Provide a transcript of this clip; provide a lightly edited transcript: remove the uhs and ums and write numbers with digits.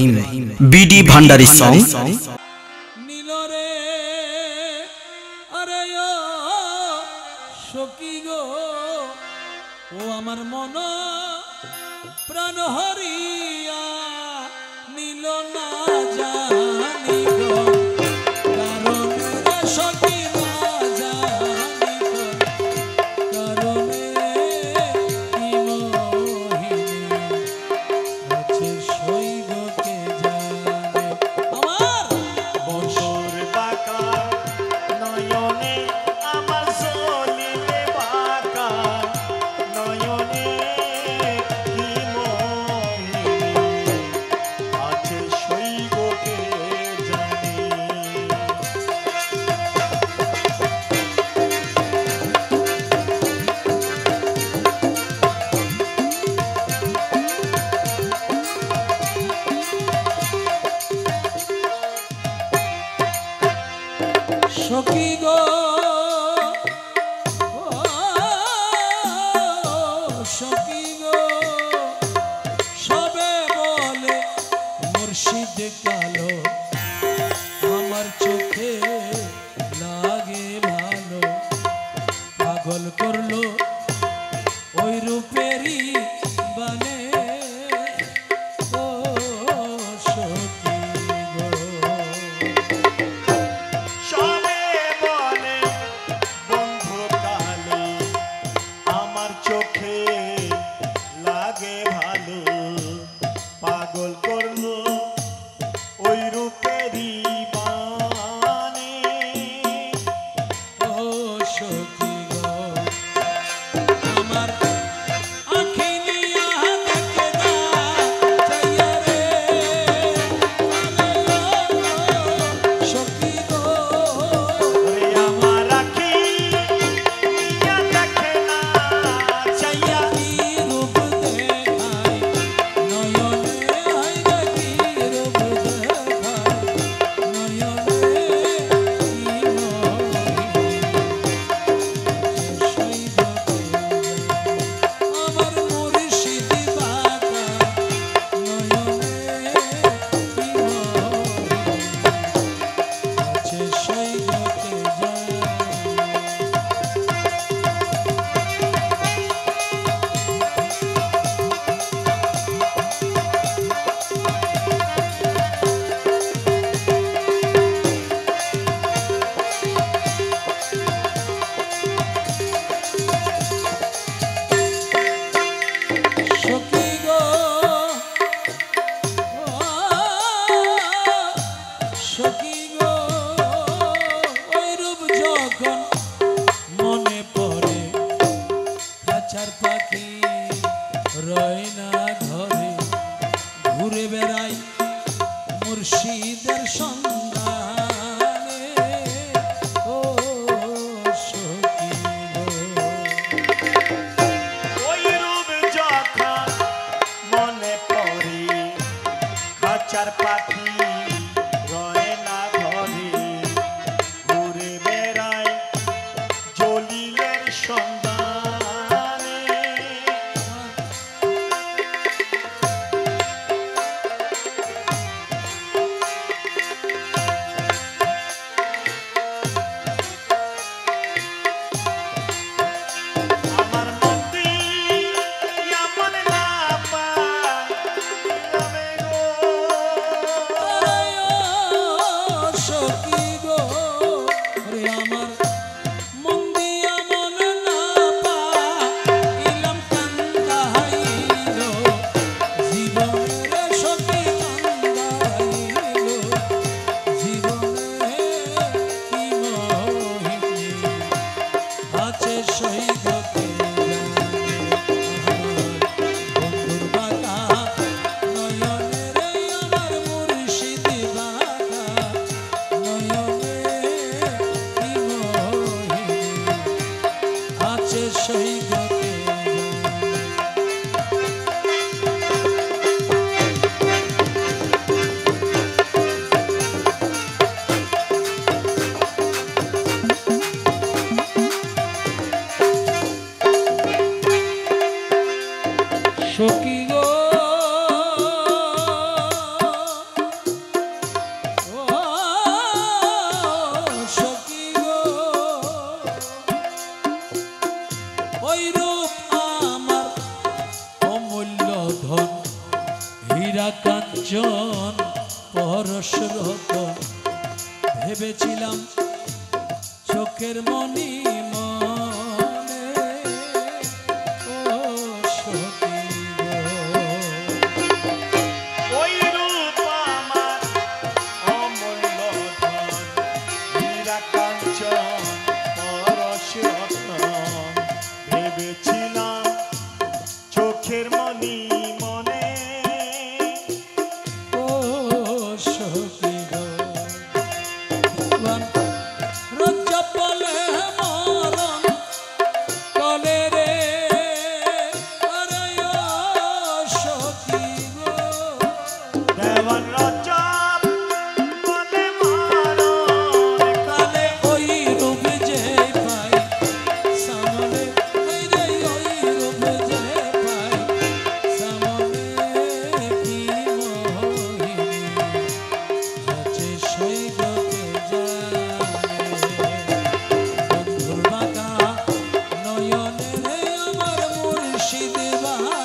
BD Bhandari song. নীলরে আরে ও সখী গো, ও আমার মন প্রাণ হরিয়া নীল না জানি গো, কারণ সখী না জানি গো, কারণ কি মোহিনী আছে সৈগকে জানে। আমার বছর বাঁকা নয়নে আমার চলিলে বাঁকা নয়নে কি মোহিনী আছে সৈগকে জানে। সখী গো, সখী গো, সবে বলে মুর্শিদ কালো, আমার চোখে লাগে ভালো, পাগল করলো ওই রূপেরই বানে। ও সখী গো, সবে বলে বন্ধু কালো, আমার চোখে লাগে ভালো, পাগল করলো ওই রূপেরই বানে। ও সখী গো, আমার আঁখি নিয়া দেখে না চাইয়া রে, সখী গো, ওরে আমার আঁখি নিয়া দেখে না চাইয়া, কি রূপ দেখায় নয়নে, হায় রে কি রূপ দেখায় নয়নে, কি মোহিনী আমার মুর্শিদ বাঁকা নয়নে, কি মোহিনী আছে সৈগকে জানে। সখী গো, সখী গো, ওই রূপ যখন মনে পড়ে, খাঁচার পাখি রয় না ঘরে, ঘুরে বেড়াই মুর্শিদের সন্ধানে। ও সখী গো, ওই রূপ যখন মনে পড়ে, খাঁচার পাখি রয় না ঘরে, ঘুরে বেড়ায় জলিলের সন্ধানে। আমার মন্দি এমন না পাইলাম গো, একজন পরশরত ভেবেছিলাম চোখের মনি মনে ও সখী গো। ওই রূপ আমার অমূল্য ধন, হীরা কাঞ্চন পরশ রত্ন, ভেবেছিলাম চোখের মনি মনে ও সখী গো। রজ্জা বলে মরণ কলে রে, আরে ও সখী গো। দেওয়ান রজব বলে মারণ কালে ওই রূপ যে পাই সামনে, ওই রে ওই রূপ যে পাই সামনে, কি মোহিনী যাচ্ছে সৈকতে জানে। বন্ধুর বাঁকা নয়নে রে আমার মুর্শিদ